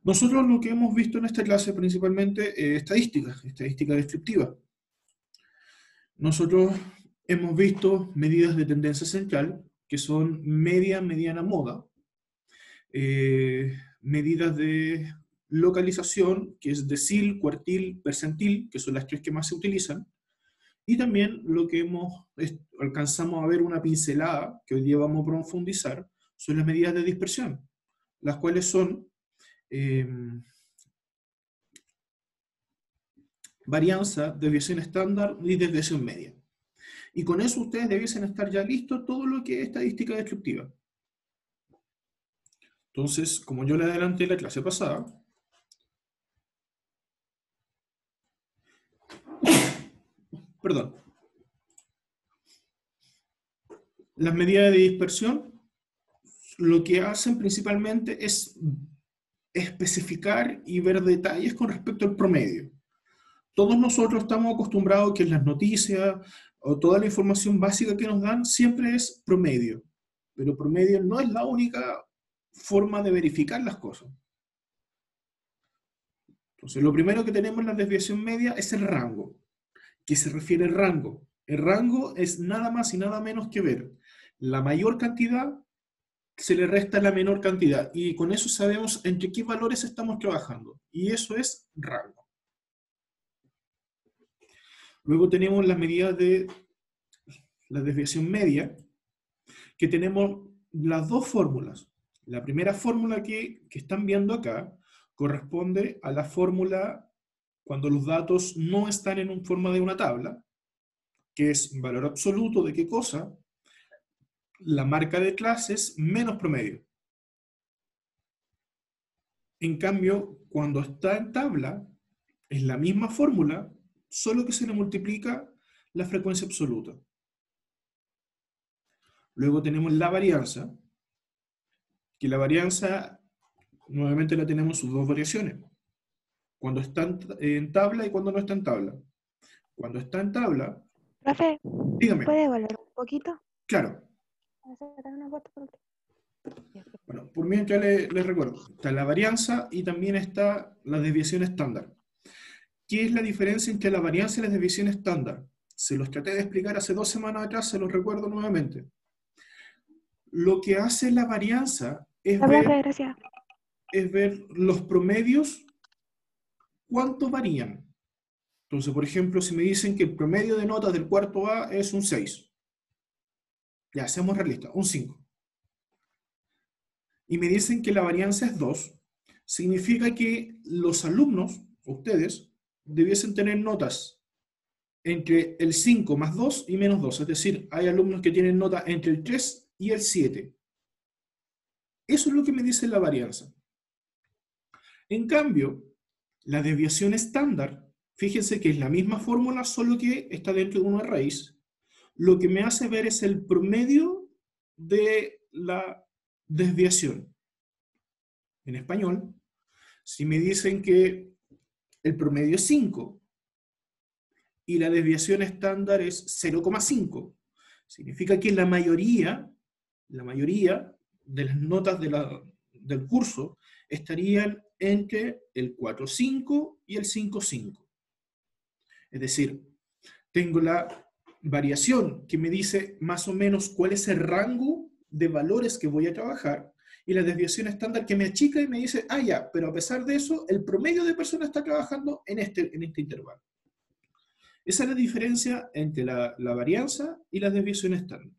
Nosotros lo que hemos visto en esta clase principalmente es estadística descriptiva. Nosotros hemos visto medidas de tendencia central, que son media, mediana, moda, medidas de localización, que es decil, cuartil, percentil, que son las tres que más se utilizan, y también lo que alcanzamos a ver una pincelada, que hoy día vamos a profundizar, son las medidas de dispersión, las cuales son varianza, desviación estándar y desviación media. Y con eso ustedes debiesen estar ya listos todo lo que es estadística descriptiva. Entonces, como yo le adelanté la clase pasada, perdón, las medidas de dispersión lo que hacen principalmente es especificar y ver detalles con respecto al promedio. Todos nosotros estamos acostumbrados que en las noticias o toda la información básica que nos dan siempre es promedio, pero promedio no es la única forma de verificar las cosas. Entonces, lo primero que tenemos en la desviación media es el rango. ¿Qué se refiere al rango? El rango es nada más y nada menos que ver la mayor cantidad se le resta la menor cantidad, y con eso sabemos entre qué valores estamos trabajando, y eso es rango. Luego tenemos las medidas de la desviación media, que tenemos las dos fórmulas. La primera fórmula que están viendo acá corresponde a la fórmula cuando los datos no están en forma de una tabla, que es valor absoluto de qué cosa, la marca de clases menos promedio. En cambio, cuando está en tabla, es la misma fórmula, solo que se le multiplica la frecuencia absoluta. Luego tenemos la varianza, que la varianza nuevamente la tenemos sus dos variaciones. Cuando está en tabla y cuando no está en tabla. Cuando está en tabla... Profe, dígame. ¿puede volver un poquito? Claro. Bueno, por mientras les recuerdo, está la varianza y también está la desviación estándar. ¿Qué es la diferencia entre la varianza y la desviación estándar? Se los traté de explicar hace 2 semanas atrás, se los recuerdo nuevamente. Lo que hace la varianza es ver los promedios, cuánto varían. Entonces, por ejemplo, si me dicen que el promedio de notas del cuarto A es un 6, ya, seamos realistas, un 5. Y me dicen que la varianza es 2, significa que los alumnos, ustedes, debiesen tener notas entre el 5 más 2 y menos 2. Es decir, hay alumnos que tienen nota entre el 3 y el 7. Eso es lo que me dice la varianza. En cambio, la desviación estándar, fíjense que es la misma fórmula, solo que está dentro de una raíz. Lo que me hace ver es el promedio de la desviación. En español, si me dicen que el promedio es 5 y la desviación estándar es 0,5, significa que la mayoría de las notas del curso estarían entre el 4,5 y el 5,5. Es decir, tengo la variación que me dice más o menos cuál es el rango de valores que voy a trabajar, y la desviación estándar que me achica y me dice, ah, ya, pero a pesar de eso, el promedio de personas está trabajando en este intervalo. Esa es la diferencia entre la varianza y la desviación estándar.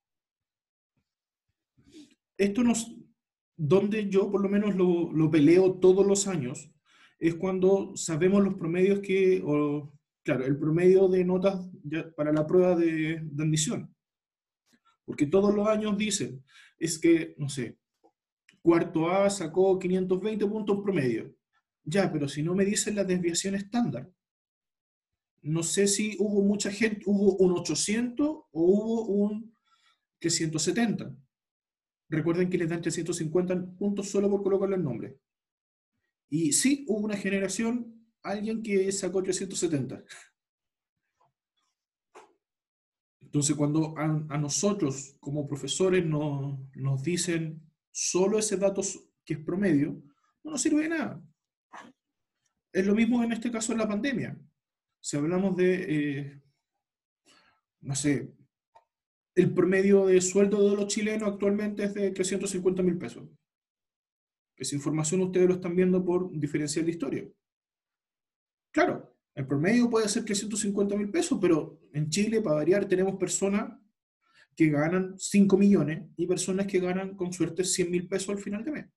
Esto donde yo por lo menos lo peleo todos los años, es cuando sabemos los promedios claro, el promedio de notas para la prueba de admisión. Porque todos los años dicen, es que, no sé, cuarto A sacó 520 puntos promedio. Ya, pero si no me dicen la desviación estándar, no sé si hubo mucha gente, hubo un 800 o hubo un 370. Recuerden que les dan 350 puntos solo por colocarle el nombre. Y sí, hubo una generación, alguien que sacó 370. Entonces, cuando a nosotros como profesores nos dicen solo ese dato que es promedio, no sirve de nada. Es lo mismo en este caso en la pandemia. Si hablamos de, no sé, el promedio de sueldo de los chilenos actualmente es de 350.000 pesos. Esa información ustedes lo están viendo por diferencial de historia. Claro, el promedio puede ser 350.000 pesos, pero en Chile, para variar, tenemos personas que ganan 5 millones y personas que ganan, con suerte, 100.000 pesos al final de mes.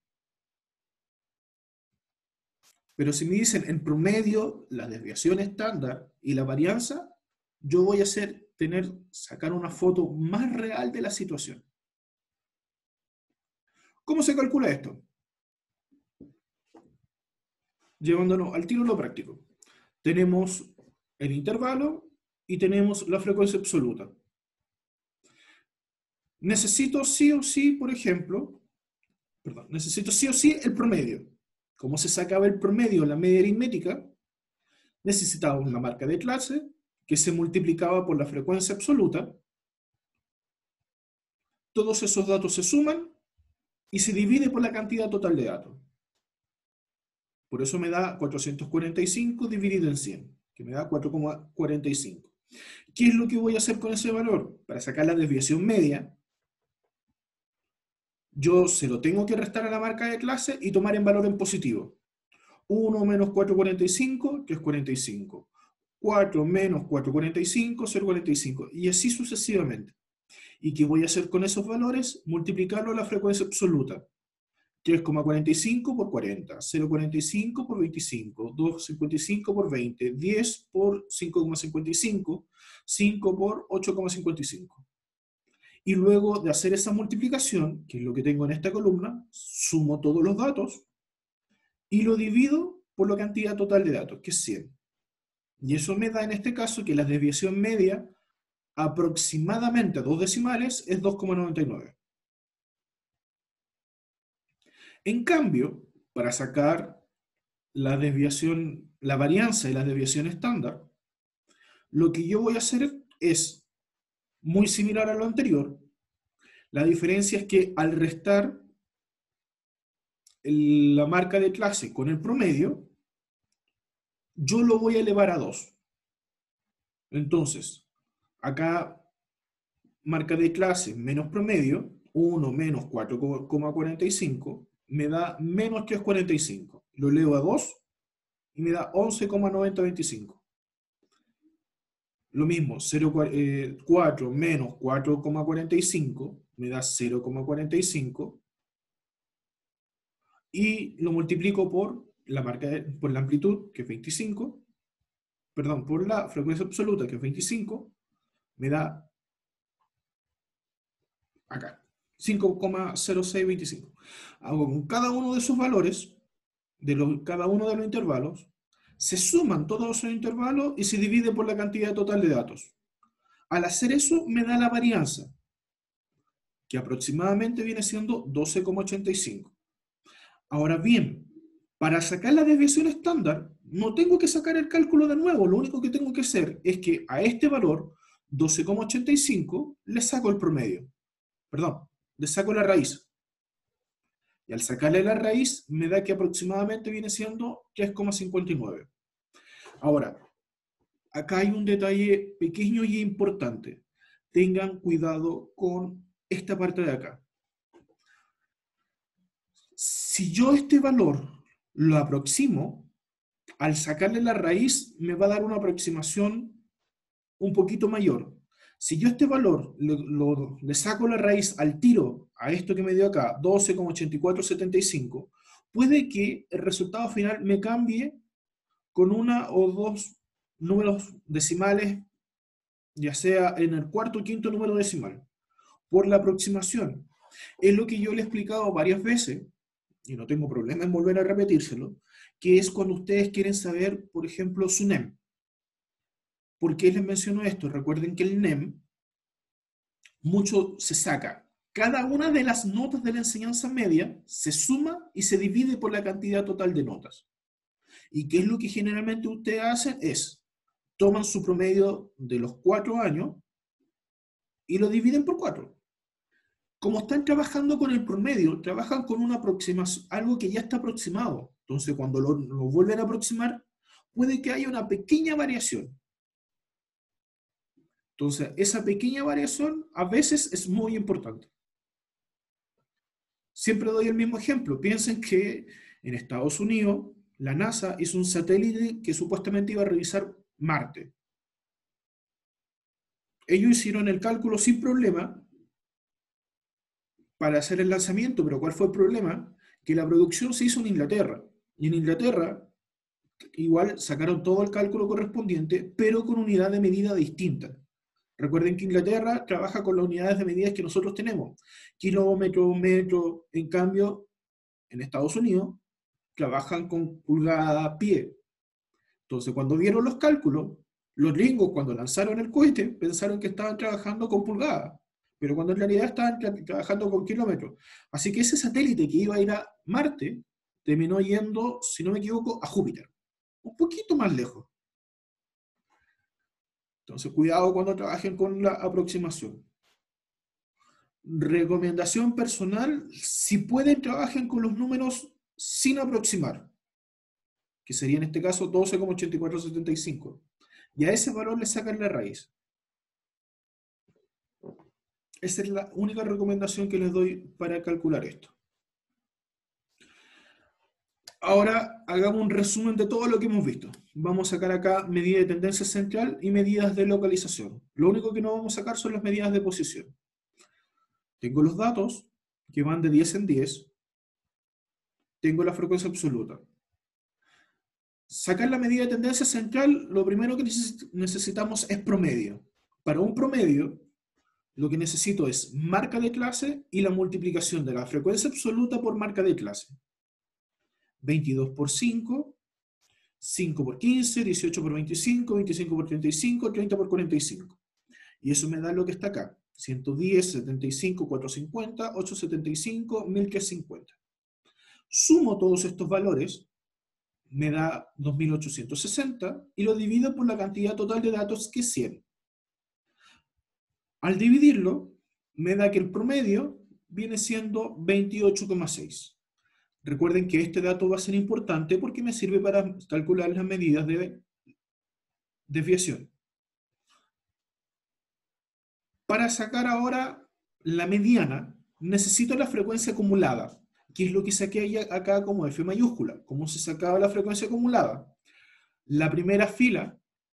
Pero si me dicen en promedio la desviación estándar y la varianza, yo voy a sacar una foto más real de la situación. ¿Cómo se calcula esto? Llevándonos al tiro lo práctico. Tenemos el intervalo y tenemos la frecuencia absoluta. Necesito sí o sí, por ejemplo, necesito sí o sí el promedio. ¿Cómo se sacaba el promedio en la media aritmética? Necesitaba una marca de clase que se multiplicaba por la frecuencia absoluta. Todos esos datos se suman y se divide por la cantidad total de datos. Por eso me da 445 dividido en 100, que me da 4,45. ¿Qué es lo que voy a hacer con ese valor? Para sacar la desviación media, yo se lo tengo que restar a la marca de clase y tomar en valor en positivo. 1 menos 4,45, que es 45. 4 menos 4,45, 0,45. Y así sucesivamente. ¿Y qué voy a hacer con esos valores? Multiplicarlo a la frecuencia absoluta. 3,45 por 40, 0,45 por 25, 2,55 por 20, 10 por 5,55, 5 por 8,55. Y luego de hacer esa multiplicación, que es lo que tengo en esta columna, sumo todos los datos y lo divido por la cantidad total de datos, que es 100. Y eso me da en este caso que la desviación media aproximadamente a 2 decimales es 2,99. En cambio, para sacar la desviación, la varianza y la desviación estándar, lo que yo voy a hacer es muy similar a lo anterior. La diferencia es que al restar la marca de clase con el promedio, yo lo voy a elevar a 2. Entonces, acá marca de clase menos promedio, 1 menos 4,45, me da menos 3,45. Lo elevo a 2 y me da 11,9025. Lo mismo, 4 menos 4,45 me da 0,45 y lo multiplico por la por la amplitud, que es 25, perdón, por la frecuencia absoluta, que es 25, me da acá, 5,0625. Hago con cada uno de esos valores, cada uno de los intervalos, se suman todos esos intervalos y se divide por la cantidad total de datos. Al hacer eso, me da la varianza, que aproximadamente viene siendo 12,85. Ahora bien, para sacar la desviación estándar, no tengo que sacar el cálculo de nuevo, lo único que tengo que hacer es que a este valor, 12,85, le saco el promedio. Perdón, le saco la raíz. Y al sacarle la raíz, me da que aproximadamente viene siendo 3,59. Ahora, acá hay un detalle pequeño y importante. Tengan cuidado con esta parte de acá. Si yo este valor lo aproximo, al sacarle la raíz me va a dar una aproximación un poquito mayor. Si yo este valor le saco la raíz al tiro a esto que me dio acá, 12,8475, puede que el resultado final me cambie con una o dos números decimales, ya sea en el cuarto o quinto número decimal, por la aproximación. Es lo que yo le he explicado varias veces, y no tengo problema en volver a repetírselo, que es cuando ustedes quieren saber, por ejemplo, su NEM. ¿Por qué les menciono esto? Recuerden que el NEM mucho se saca. Cada una de las notas de la enseñanza media se suma y se divide por la cantidad total de notas. ¿Y qué es lo que generalmente ustedes hacen? Es, toman su promedio de los 4 años y lo dividen por 4. Como están trabajando con el promedio, trabajan con una aproximación, algo que ya está aproximado. Entonces, cuando lo vuelven a aproximar, puede que haya una pequeña variación. Entonces, esa pequeña variación a veces es muy importante. Siempre doy el mismo ejemplo. Piensen que en Estados Unidos, la NASA hizo un satélite que supuestamente iba a revisar Marte. Ellos hicieron el cálculo sin problema para hacer el lanzamiento, pero ¿cuál fue el problema? Que la producción se hizo en Inglaterra. Y en Inglaterra, igual sacaron todo el cálculo correspondiente, pero con unidad de medida distinta. Recuerden que Inglaterra trabaja con las unidades de medidas que nosotros tenemos. Kilómetro, metro. En cambio, en Estados Unidos, trabajan con pulgada, pie. Entonces, cuando vieron los cálculos, los gringos, cuando lanzaron el cohete, pensaron que estaban trabajando con pulgada, pero cuando en realidad estaban trabajando con kilómetros. Así que ese satélite que iba a ir a Marte, terminó yendo, si no me equivoco, a Júpiter. Un poquito más lejos. Entonces, cuidado cuando trabajen con la aproximación. Recomendación personal, si pueden, trabajen con los números sin aproximar, que sería en este caso 12,8475. Y a ese valor le sacan la raíz. Esa es la única recomendación que les doy para calcular esto. Ahora hagamos un resumen de todo lo que hemos visto. Vamos a sacar acá medida de tendencia central y medidas de localización. Lo único que no vamos a sacar son las medidas de posición. Tengo los datos que van de 10 en 10. Tengo la frecuencia absoluta. Sacar la medida de tendencia central, lo primero que necesitamos es promedio. Para un promedio, lo que necesito es marca de clase y la multiplicación de la frecuencia absoluta por marca de clase. 22 por 5, 5 por 15, 18 por 25, 25 por 35, 30 por 45. Y eso me da lo que está acá. 110, 75, 450, 875, 1350. Sumo todos estos valores, me da 2860 y lo divido por la cantidad total de datos que es 100. Al dividirlo, me da que el promedio viene siendo 28,6. Recuerden que este dato va a ser importante porque me sirve para calcular las medidas de desviación. Para sacar ahora la mediana, necesito la frecuencia acumulada, que es lo que saqué acá como F mayúscula. ¿Cómo se sacaba la frecuencia acumulada? La primera fila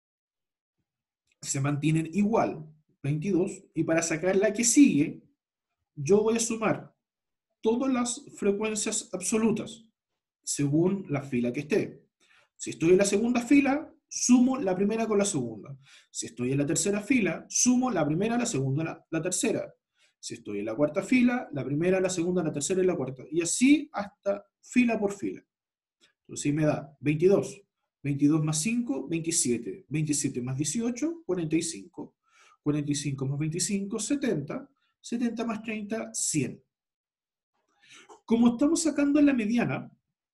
se mantiene igual, 22, y para sacar la que sigue, yo voy a sumar todas las frecuencias absolutas, según la fila que esté. Si estoy en la segunda fila, sumo la primera con la segunda. Si estoy en la tercera fila, sumo la primera, la segunda, la tercera. Si estoy en la cuarta fila, la primera, la segunda, la tercera y la cuarta. Y así hasta fila por fila. Entonces me da 22. 22 más 5, 27. 27 más 18, 45. 45 más 25, 70. 70 más 30, 100. Como estamos sacando la mediana,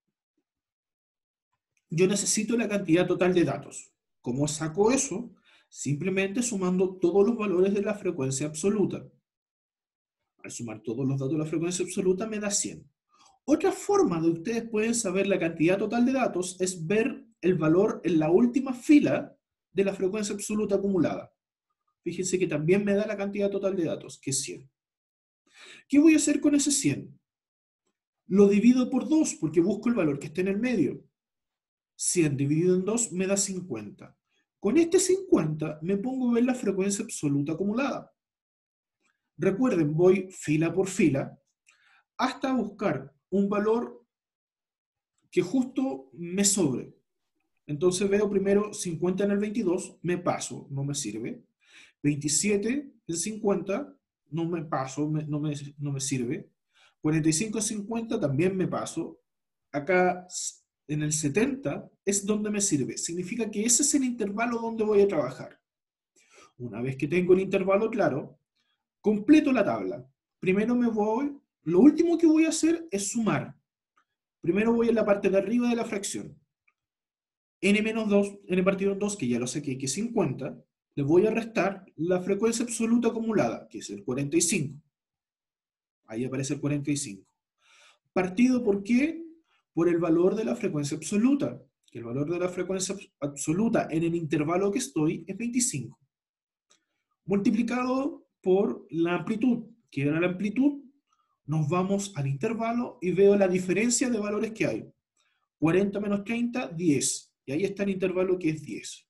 yo necesito la cantidad total de datos. ¿Cómo saco eso? Simplemente sumando todos los valores de la frecuencia absoluta. Al sumar todos los datos de la frecuencia absoluta me da 100. Otra forma de ustedes pueden saber la cantidad total de datos es ver el valor en la última fila de la frecuencia absoluta acumulada. Fíjense que también me da la cantidad total de datos, que es 100. ¿Qué voy a hacer con ese 100? Lo divido por 2 porque busco el valor que esté en el medio. 100 dividido en 2 me da 50. Con este 50 me pongo a ver la frecuencia absoluta acumulada. Recuerden, voy fila por fila hasta buscar un valor que justo me sobre. Entonces veo primero 50 en el 22, me paso, no me sirve. 27 en 50, no me paso, no me sirve. 45 en 50 también me paso. Acá en el 70 es donde me sirve. Significa que ese es el intervalo donde voy a trabajar. Una vez que tengo el intervalo claro, completo la tabla. Primero me voy, lo último que voy a hacer es sumar. Primero voy en la parte de arriba de la fracción. N-2, N partido en 2, que ya lo saqué, que es 50, le voy a restar la frecuencia absoluta acumulada, que es el 45. Ahí aparece el 45. ¿Partido por qué? Por el valor de la frecuencia absoluta. Que el valor de la frecuencia absoluta en el intervalo que estoy es 25. Multiplicado por la amplitud. ¿Qué era la amplitud? Nos vamos al intervalo y veo la diferencia de valores que hay. 40 menos 30, 10. Y ahí está el intervalo que es 10.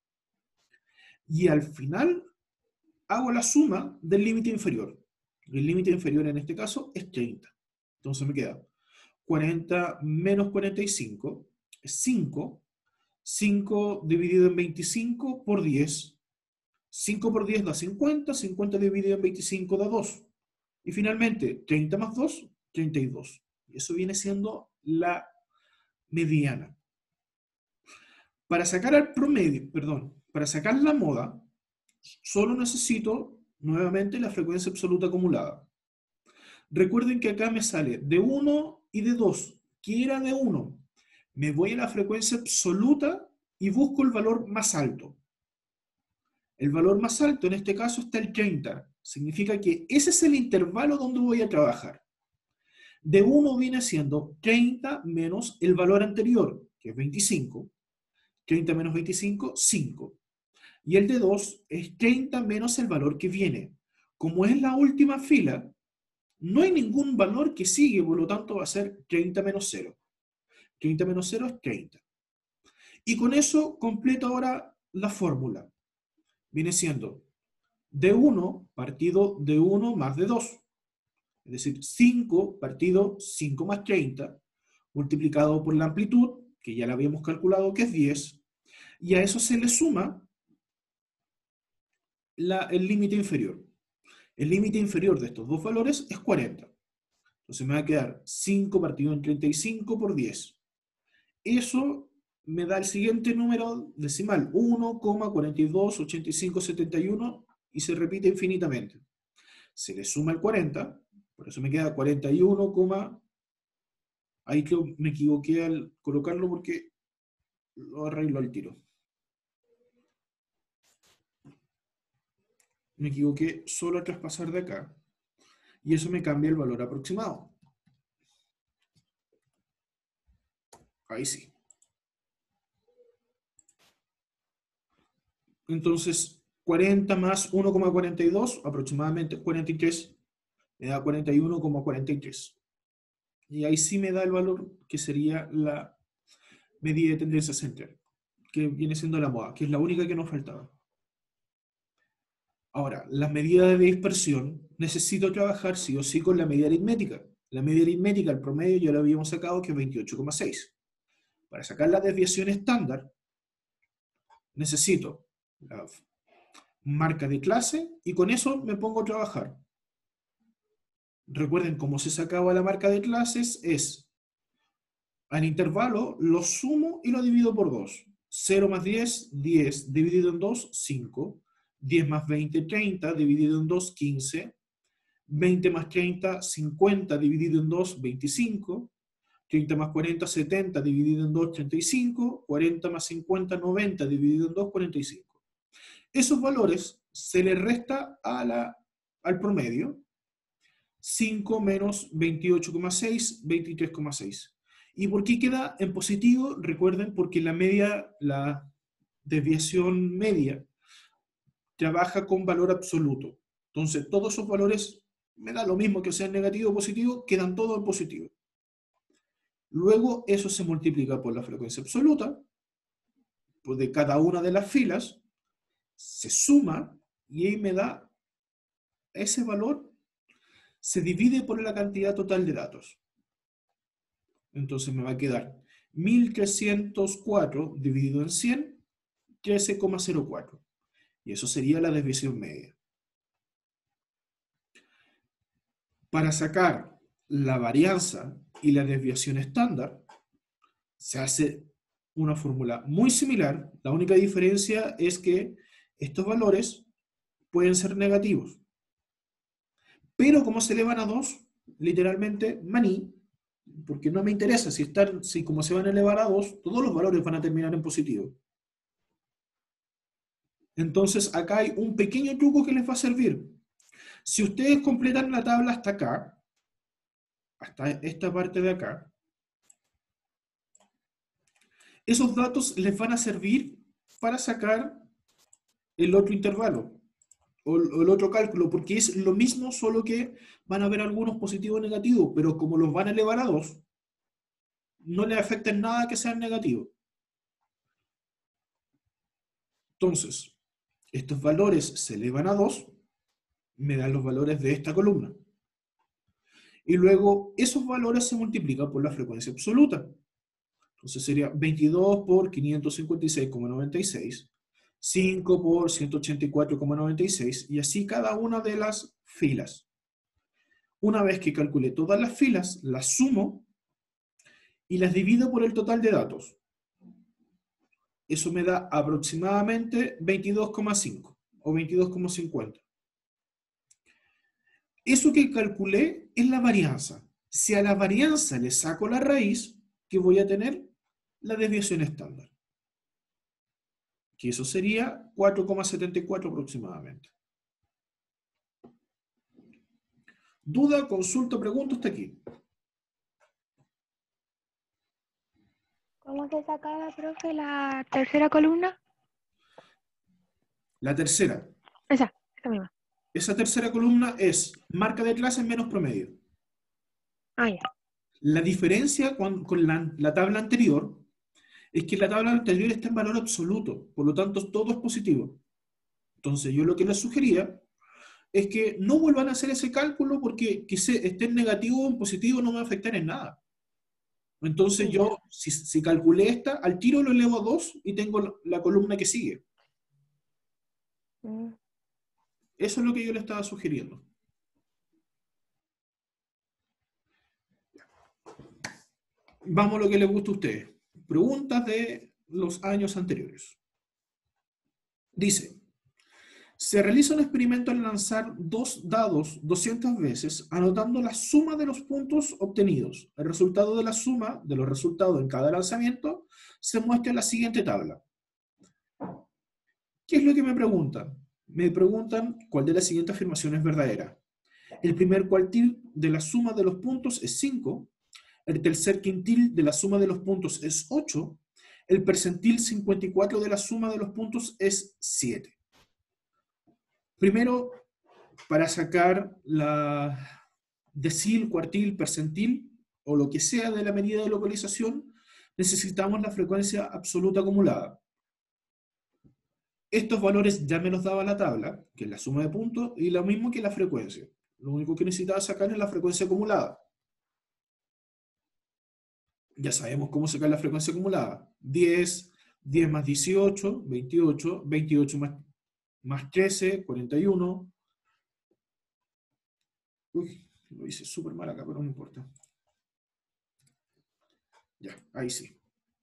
Y al final hago la suma del límite inferior. El límite inferior en este caso es 30. Entonces me queda 40 menos 45 es 5. 5 dividido en 25 por 10. 5 por 10 da 50. 50 dividido en 25 da 2. Y finalmente, 30 más 2, 32. Y eso viene siendo la mediana. Para sacar el promedio, perdón, para sacar la moda, solo necesito nuevamente la frecuencia absoluta acumulada. Recuerden que acá me sale de 1 y de 2. ¿Qué era de 1? Me voy a la frecuencia absoluta y busco el valor más alto. El valor más alto en este caso está el 30. Significa que ese es el intervalo donde voy a trabajar. De 1 viene siendo 30 menos el valor anterior, que es 25. 30 menos 25, 5. Y el de 2 es 30 menos el valor que viene. Como es la última fila, no hay ningún valor que sigue, por lo tanto va a ser 30 menos 0. 30 menos 0 es 30. Y con eso completo ahora la fórmula. Viene siendo de 1 partido de 1 más de 2. Es decir, 5 partido 5 más 30, multiplicado por la amplitud, que ya la habíamos calculado, que es 10, y a eso se le suma el límite inferior. El límite inferior de estos dos valores es 40. Entonces me va a quedar 5 partido en 35 por 10. Eso me da el siguiente número decimal, 1,428571, y se repite infinitamente. Se le suma el 40, por eso me queda 41, ahí que me equivoqué al colocarlo porque lo arreglo al tiro. Me equivoqué solo al traspasar de acá, y eso me cambia el valor aproximado. Ahí sí. Entonces, 40 más 1,42, aproximadamente 43, me da 41,43. Y ahí sí me da el valor que sería la medida de tendencia central, que viene siendo la moda, que es la única que nos faltaba. Ahora, las medidas de dispersión, necesito trabajar sí o sí con la media aritmética. La media aritmética, el promedio, ya lo habíamos sacado, que es 28,6. Para sacar la desviación estándar, necesito la marca de clase y con eso me pongo a trabajar. Recuerden cómo se sacaba la marca de clases, es al intervalo lo sumo y lo divido por 2. 0 más 10, 10, dividido en 2, 5. 10 más 20, 30, dividido en 2, 15. 20 más 30, 50, dividido en 2, 25. 30 más 40, 70, dividido en 2, 35. 40 más 50, 90, dividido en 2, 45. Esos valores se le resta al promedio. 5 menos 28,6, 23,6. ¿Y por qué queda en positivo? Recuerden, porque la desviación media trabaja con valor absoluto. Entonces, todos esos valores, me da lo mismo que sean negativo o positivo, quedan todos en positivo. Luego, eso se multiplica por la frecuencia absoluta, pues de cada una de las filas, se suma, y ahí me da ese valor, se divide por la cantidad total de datos. Entonces me va a quedar 1304 dividido en 100, 13,04. Y eso sería la desviación media. Para sacar la varianza y la desviación estándar, se hace una fórmula muy similar. La única diferencia es que estos valores pueden ser negativos. Pero como se elevan a 2, literalmente maní, porque no me interesa si como se van a elevar a 2, todos los valores van a terminar en positivo. Entonces acá hay un pequeño truco que les va a servir. Si ustedes completan la tabla hasta acá, hasta esta parte de acá, esos datos les van a servir para sacar el otro intervalo o el otro cálculo, porque es lo mismo, solo que van a haber algunos positivos o negativos, pero como los van a elevar a 2, no les afecta en nada que sean negativos. Entonces, estos valores se elevan a 2, me dan los valores de esta columna. Y luego esos valores se multiplican por la frecuencia absoluta. Entonces sería 22 por 556,96, 5 por 184,96, y así cada una de las filas. Una vez que calculé todas las filas, las sumo y las divido por el total de datos. Eso me da aproximadamente 22,5 o 22,50. Eso que calculé es la varianza. Si a la varianza le saco la raíz, ¿qué voy a tener? La desviación estándar. Que eso sería 4,74 aproximadamente. ¿Duda, consulta, pregunta hasta aquí? ¿Cómo se sacaba, profe, la tercera columna? La tercera. Esa misma. Esa tercera columna es marca de clase menos promedio. Ah, ya. La diferencia con la tabla anterior es que la tabla anterior está en valor absoluto, por lo tanto todo es positivo. Entonces yo lo que les sugería es que no vuelvan a hacer ese cálculo, porque que esté en negativo o en positivo no me va a afectar en nada. Entonces yo, si calculé esta, al tiro lo elevo a 2 y tengo la columna que sigue. Mm. Eso es lo que yo le estaba sugiriendo. Vamos a lo que les gusta a ustedes. Preguntas de los años anteriores. Dice, se realiza un experimento al lanzar 2 dados 200 veces, anotando la suma de los puntos obtenidos. El resultado de la suma de los resultados en cada lanzamiento se muestra en la siguiente tabla. ¿Qué es lo que me preguntan? Me preguntan cuál de las siguientes afirmaciones es verdadera. El primer cuartil de la suma de los puntos es 5, el tercer quintil de la suma de los puntos es 8, el percentil 54 de la suma de los puntos es 7. Primero, para sacar la decil, cuartil, percentil, o lo que sea de la medida de localización, necesitamos la frecuencia absoluta acumulada. Estos valores ya me los daba la tabla, que es la suma de puntos, y lo mismo que la frecuencia. Lo único que necesitaba sacar es la frecuencia acumulada. Ya sabemos cómo sacar la frecuencia acumulada. 10, 10 más 18, 28, 28 más 13, 41. Uy, lo hice súper mal acá, pero no importa. Ya, ahí sí.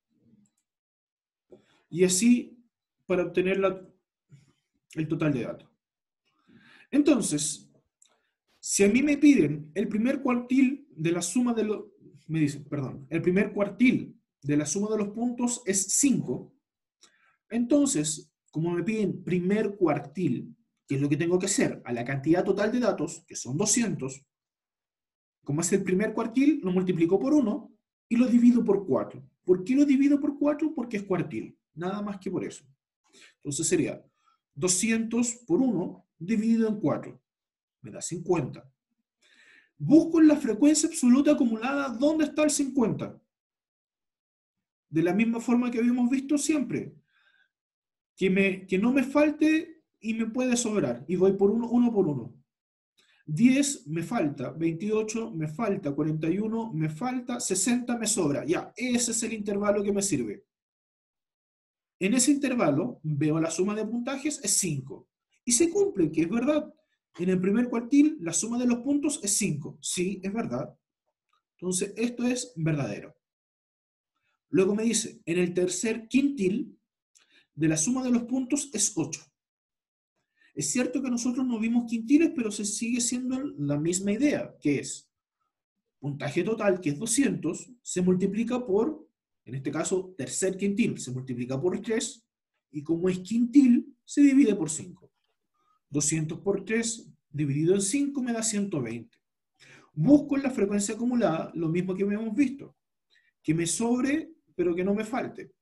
Y así para obtener el total de datos. Entonces, si a mí me piden el primer cuartil de la suma de los... Me dicen, perdón, el primer cuartil de la suma de los puntos es 5. Entonces, como me piden primer cuartil, ¿qué es lo que tengo que hacer? A la cantidad total de datos, que son 200, como es el primer cuartil, lo multiplico por 1 y lo divido por 4. ¿Por qué lo divido por 4? Porque es cuartil. Nada más que por eso. Entonces sería 200 por 1 dividido en 4. Me da 50. Busco en la frecuencia absoluta acumulada dónde está el 50. De la misma forma que habíamos visto siempre. Que no me falte y me puede sobrar. Y voy por uno por uno. 10 me falta, 28 me falta, 41 me falta, 60 me sobra. Ya, ese es el intervalo que me sirve. En ese intervalo veo la suma de puntajes es 5. Y se cumple, que es verdad. En el primer cuartil la suma de los puntos es 5. Sí, es verdad. Entonces esto es verdadero. Luego me dice, en el tercer quintil de la suma de los puntos es 8. Es cierto que nosotros no vimos quintiles, pero se sigue siendo la misma idea, que es puntaje total, que es 200, se multiplica por, en este caso, tercer quintil, se multiplica por 3, y como es quintil, se divide por 5. 200 por 3 dividido en 5 me da 120. Busco en la frecuencia acumulada lo mismo que hemos visto, que me sobre, pero que no me falte.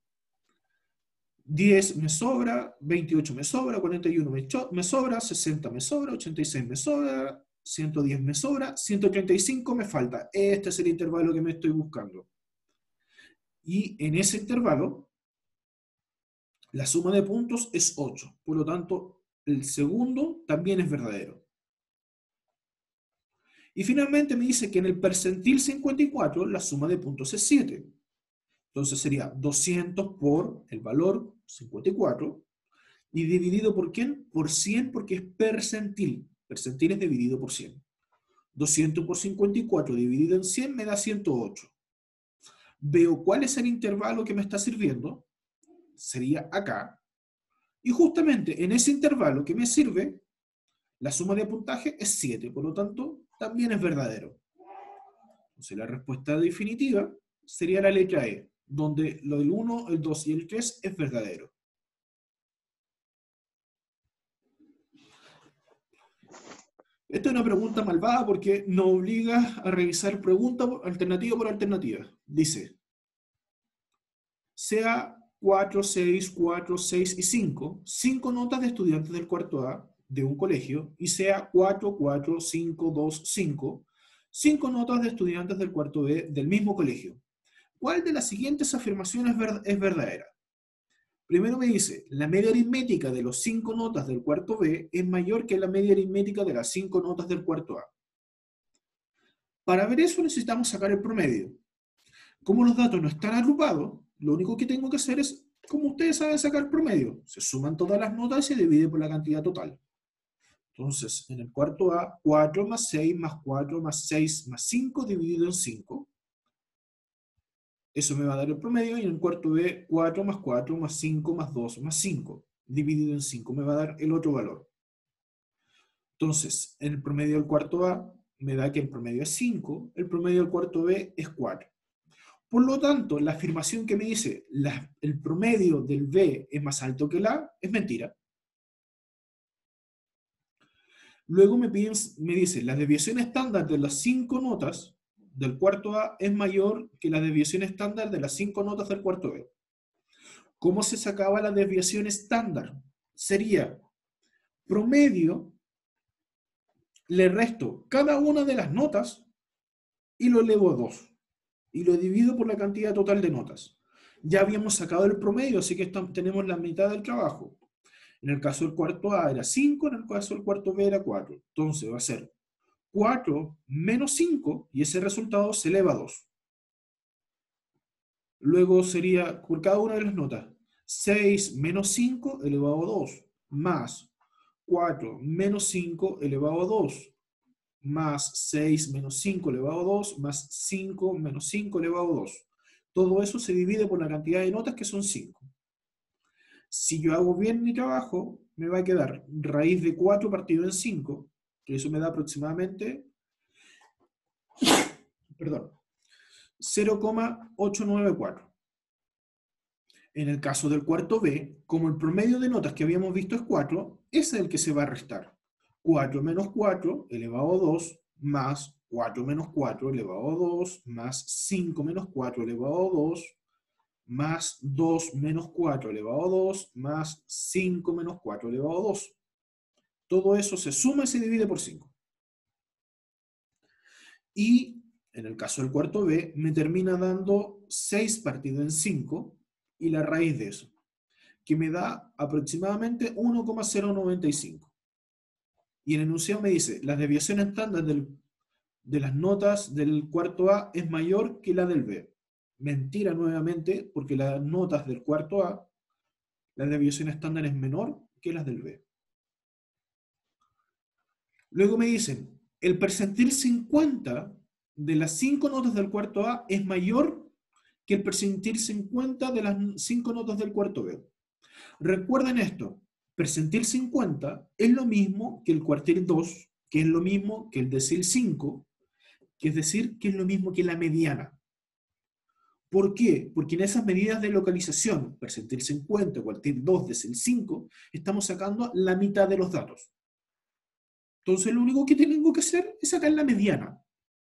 10 me sobra, 28 me sobra, 41 me sobra, 60 me sobra, 86 me sobra, 110 me sobra, 135 me falta. Este es el intervalo que me estoy buscando. Y en ese intervalo, la suma de puntos es 8. Por lo tanto, el segundo también es verdadero. Y finalmente me dice que en el percentil 54 la suma de puntos es 7. Entonces sería 200 por el valor 54 y dividido por ¿quién? Por 100 porque es percentil. Percentil es dividido por 100. 200 por 54 dividido en 100 me da 108. Veo cuál es el intervalo que me está sirviendo. Sería acá. Y justamente en ese intervalo que me sirve, la suma de puntaje es 7. Por lo tanto, también es verdadero. Entonces la respuesta definitiva sería la letra E, donde lo del 1, el 2 y el 3 es verdadero. Esta es una pregunta malvada porque nos obliga a revisar pregunta alternativa por alternativa. Dice, sea 4, 6, 4, 6 y 5, 5 notas de estudiantes del cuarto A de un colegio, y sea 4, 4, 5, 2, 5, 5 notas de estudiantes del cuarto B del mismo colegio. ¿Cuál de las siguientes afirmaciones es verdadera? Primero me dice, la media aritmética de los 5 notas del cuarto B es mayor que la media aritmética de las 5 notas del cuarto A. Para ver eso necesitamos sacar el promedio. Como los datos no están agrupados, lo único que tengo que hacer es, como ustedes saben sacar promedio, se suman todas las notas y se divide por la cantidad total. Entonces, en el cuarto A, 4 más 6 más 4 más 6 más 5 dividido en 5. Eso me va a dar el promedio, y en el cuarto B, 4 más 4 más 5 más 2 más 5, dividido en 5, me va a dar el otro valor. Entonces, en el promedio del cuarto A, me da que el promedio es 5, el promedio del cuarto B es 4. Por lo tanto, la afirmación que me dice el promedio del B es más alto que el A es mentira. Luego me dice, la desviación estándar de las 5 notas del cuarto A es mayor que la desviación estándar de las 5 notas del cuarto B. ¿Cómo se sacaba la desviación estándar? Sería promedio, le resto cada una de las notas y lo elevo a 2. Y lo divido por la cantidad total de notas. Ya habíamos sacado el promedio, así que tenemos la mitad del trabajo. En el caso del cuarto A era 5, en el caso del cuarto B era 4. Entonces va a ser 4 menos 5, y ese resultado se eleva a 2. Luego sería, por cada una de las notas, 6 menos 5 elevado a 2, más 4 menos 5 elevado a 2, más 6 menos 5 elevado a 2, más 5 menos 5 elevado a 2. Todo eso se divide por la cantidad de notas, que son 5. Si yo hago bien mi trabajo, me va a quedar raíz de 4 partido en 5, que eso me da aproximadamente, perdón, 0,894. En el caso del cuarto B, como el promedio de notas que habíamos visto es 4, ese es el que se va a restar. 4 menos 4 elevado a 2, más 4 menos 4 elevado a 2, más 5 menos 4 elevado a 2, más 2 menos 4 elevado a 2, más 5 menos 4 elevado a 2. Todo eso se suma y se divide por 5. Y en el caso del cuarto B, me termina dando 6 partido en 5 y la raíz de eso, que me da aproximadamente 1,095. Y el enunciado me dice, la desviación estándar de las notas del cuarto A es mayor que la del B. Mentira nuevamente, porque las notas del cuarto A, la desviación estándar es menor que las del B. Luego me dicen, el percentil 50 de las 5 notas del cuarto A es mayor que el percentil 50 de las 5 notas del cuarto B. Recuerden esto, percentil 50 es lo mismo que el cuartil 2, que es lo mismo que el decil 5, que es decir, que es lo mismo que la mediana. ¿Por qué? Porque en esas medidas de localización, percentil 50, cuartil 2, decil 5, estamos sacando la mitad de los datos. Entonces lo único que tengo que hacer es sacar la mediana.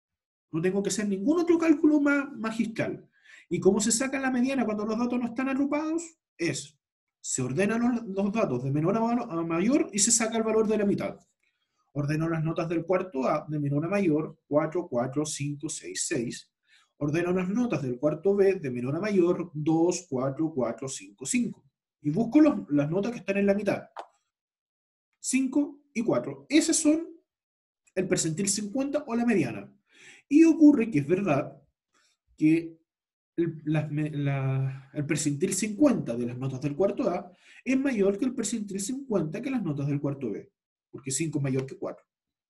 No tengo que hacer ningún otro cálculo magistral. ¿Y cómo se saca la mediana cuando los datos no están agrupados? Se ordenan los datos de menor a mayor y se saca el valor de la mitad. Ordeno las notas del cuarto A de menor a mayor, 4, 4, 5, 6, 6. Ordeno las notas del cuarto B de menor a mayor, 2, 4, 4, 5, 5. Y busco las notas que están en la mitad. 5 y 4. Esas son el percentil 50 o la mediana. Y ocurre que es verdad que el percentil 50 de las notas del cuarto A es mayor que el percentil 50 que las notas del cuarto B, porque 5 es mayor que 4.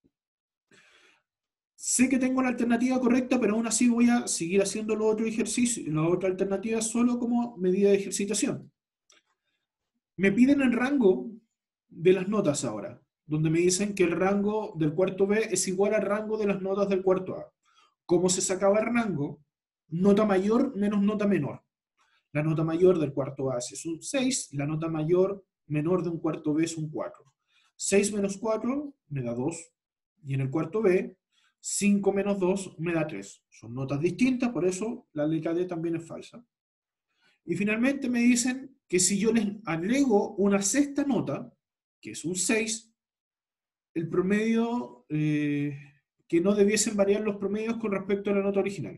Sé que tengo la alternativa correcta, pero aún así voy a seguir haciendo los otros ejercicios, la otra alternativa solo como medida de ejercitación. Me piden el rango de las notas ahora, donde me dicen que el rango del cuarto B es igual al rango de las notas del cuarto A. ¿Cómo se sacaba el rango? Nota mayor menos nota menor. La nota mayor del cuarto A es un 6, la nota menor de un cuarto B es un 4. 6 menos 4 me da 2, y en el cuarto B, 5 menos 2 me da 3. Son notas distintas, por eso la letra D también es falsa. Y finalmente me dicen que si yo les agrego una sexta nota, que es un 6, el promedio, que no debiesen variar los promedios con respecto a la nota original.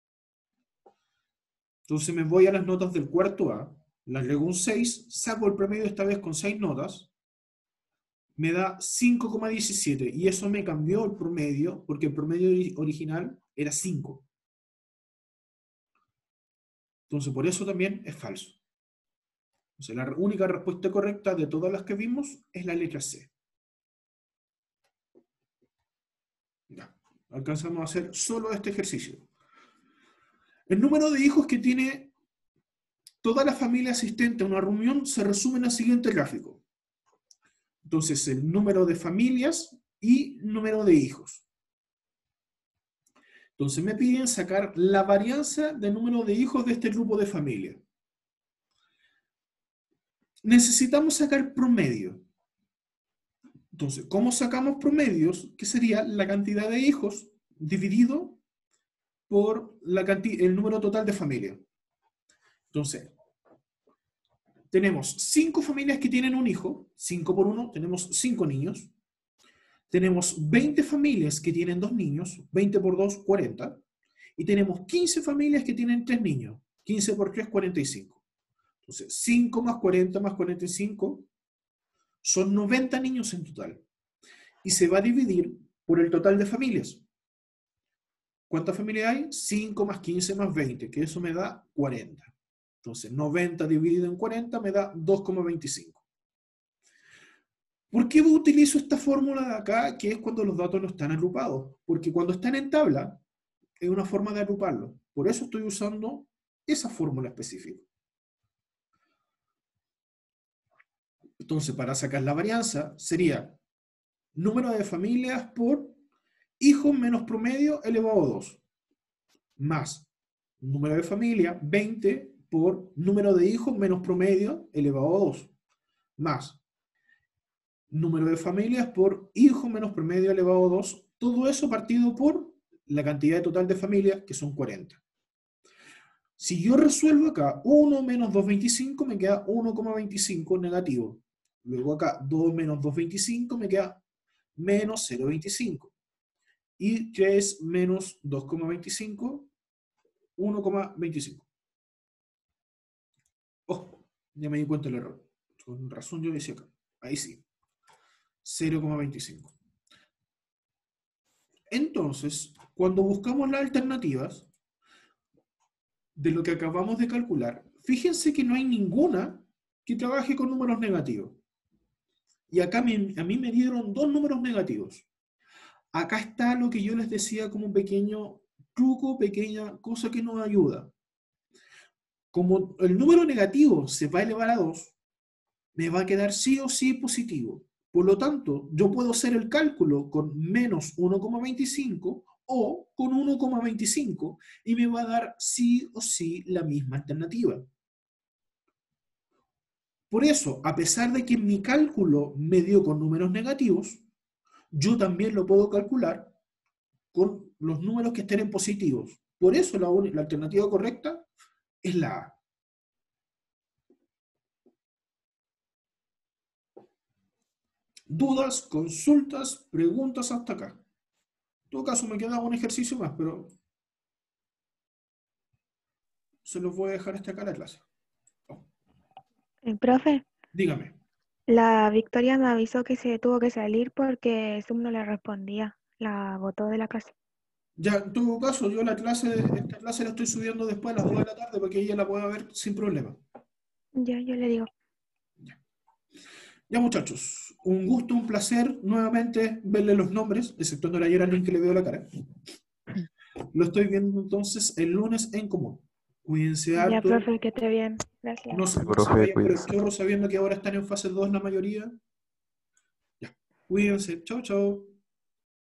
Entonces me voy a las notas del cuarto A, le agrego un 6, saco el promedio esta vez con 6 notas, me da 5,17, y eso me cambió el promedio, porque el promedio original era 5. Entonces por eso también es falso. Entonces la única respuesta correcta de todas las que vimos es la letra C. Ya, alcanzamos a hacer solo este ejercicio. El número de hijos que tiene toda la familia asistente a una reunión se resume en el siguiente gráfico. Entonces, el número de familias y número de hijos. Entonces, me piden sacar la varianza de número de hijos de este grupo de familia. Necesitamos sacar promedio. Entonces, ¿cómo sacamos promedios? Que sería la cantidad de hijos dividido por el número total de familias. Entonces, tenemos 5 familias que tienen un hijo, 5 por 1, tenemos 5 niños. Tenemos 20 familias que tienen 2 niños, 20 por 2, 40. Y tenemos 15 familias que tienen 3 niños, 15 por 3, 45. Entonces, 5 más 40 más 45 son 90 niños en total. Y se va a dividir por el total de familias. ¿Cuántas familias hay? 5 más 15 más 20, que eso me da 40. Entonces, 90 dividido en 40 me da 2,25. ¿Por qué utilizo esta fórmula de acá, que es cuando los datos no están agrupados? Porque cuando están en tabla, es una forma de agruparlos. Por eso estoy usando esa fórmula específica. Entonces, para sacar la varianza, sería número de familias por hijos menos promedio elevado a 2. Más número de familia, 20 por número de hijos menos promedio elevado a 2. Más número de familias por hijo menos promedio elevado a 2. Todo eso partido por la cantidad total de familias, que son 40. Si yo resuelvo acá 1 menos 2,25, me queda 1,25 negativo. Luego acá 2 menos 2,25 me queda menos 0,25. Y 3 menos 2,25, 1,25. Oh, ya me di cuenta del error. Con razón yo decía acá. Ahí sí. 0,25. Entonces, cuando buscamos las alternativas de lo que acabamos de calcular, fíjense que no hay ninguna que trabaje con números negativos. Y acá a mí me dieron 2 números negativos. Acá está lo que yo les decía como un pequeño truco, pequeña cosa que nos ayuda. Como el número negativo se va a elevar a 2, me va a quedar sí o sí positivo. Por lo tanto, yo puedo hacer el cálculo con menos 1,25 o con 1,25 y me va a dar sí o sí la misma alternativa. Por eso, a pesar de que mi cálculo me dio con números negativos, yo también lo puedo calcular con los números que estén en positivos. Por eso la alternativa correcta es la A. Dudas, consultas, preguntas hasta acá. En todo caso, me queda un ejercicio más, pero se los voy a dejar hasta acá la clase. Profe, Dígame. la Victoria me avisó que se tuvo que salir porque Zoom no le respondía. La botó de la clase. Ya, en todo caso, yo esta clase la estoy subiendo después a las 2 de la tarde para que ella la pueda ver sin problema. Ya, yo le digo. Ya, muchachos, un gusto, un placer nuevamente verle los nombres, exceptuando la Geraldine que le veo la cara. Lo estoy viendo entonces el lunes en común. Cuídense Ya, harto. profe, que esté bien. Gracias. No, Sí, no se profe, vayan por el cuídese. chorro sabiendo que ahora están en fase 2 la mayoría. Ya, cuídense. Chau, chau.